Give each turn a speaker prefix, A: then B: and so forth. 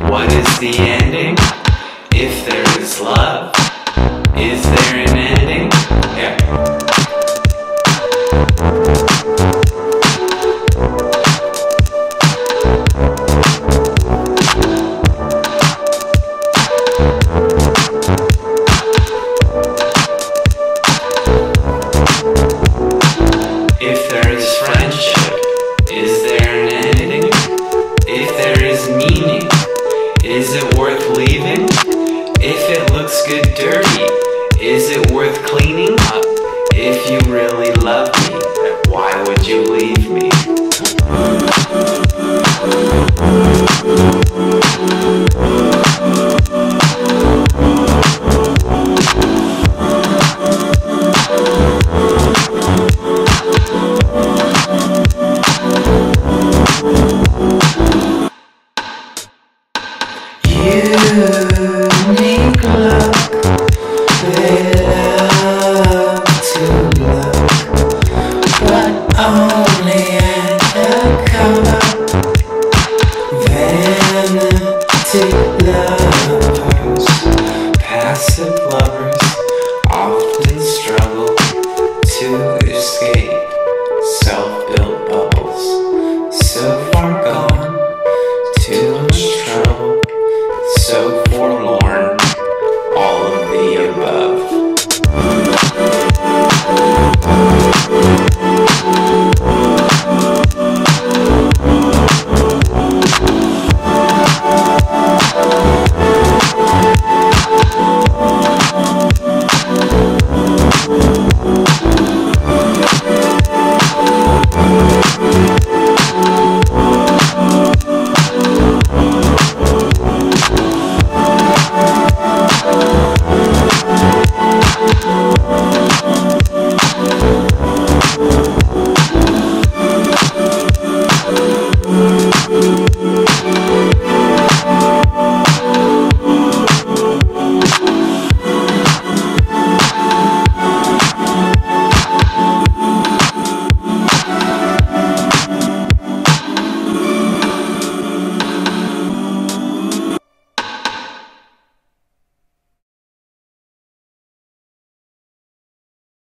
A: What is the ending? If there is love, is there an ending? Yeah. If there is friendship, is there an ending? If there is meaning, is it worth leaving? If it looks good dirty, is it worth cleaning up? If you really love me, why would you leave me? Unique look, they love to look, but only at the cover. Vanity lovers, passive lovers, often struggle to escape self-built bubbles. So far gone, too much trouble, so forlorn.